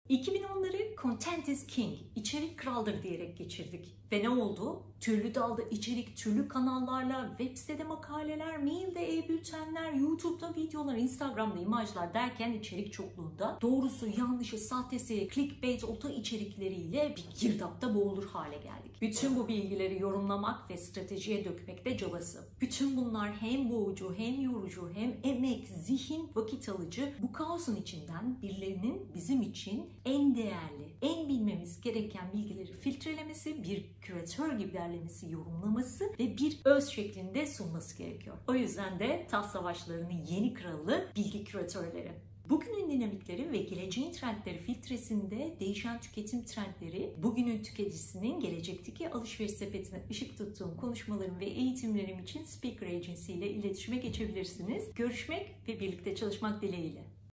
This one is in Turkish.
2010'ları Content is King, içerik kraldır diyerek geçirdik. Ve ne oldu? Türlü dalda içerik, türlü kanallarla, web sitede makaleler, mailde e-bültenler, YouTube'da videolar, Instagram'da imajlar derken içerik çokluğunda doğrusu, yanlışı, sahtesi, clickbait, ota içerikleriyle bir girdapta boğulur hale geldik. Bütün bu bilgileri yorumlamak ve stratejiye dökmekte cabası. Bütün bunlar hem boğucu, hem yorucu, hem emek, zihin, vakit alıcı. Bu kaosun içinden birilerinin bizim için en değerli, en bilmemiz gereken bilgileri filtrelemesi, bir küratör gibi derlemesi, yorumlaması ve bir öz şeklinde sunması gerekiyor. O yüzden de taht savaşlarının yeni kralı bilgi küratörleri. Bugünün dinamikleri ve geleceğin trendleri filtresinde değişen tüketim trendleri, bugünün tüketicisinin gelecekteki alışveriş sepetine ışık tuttuğum konuşmalarım ve eğitimlerim için Speaker Agency ile iletişime geçebilirsiniz. Görüşmek ve birlikte çalışmak dileğiyle.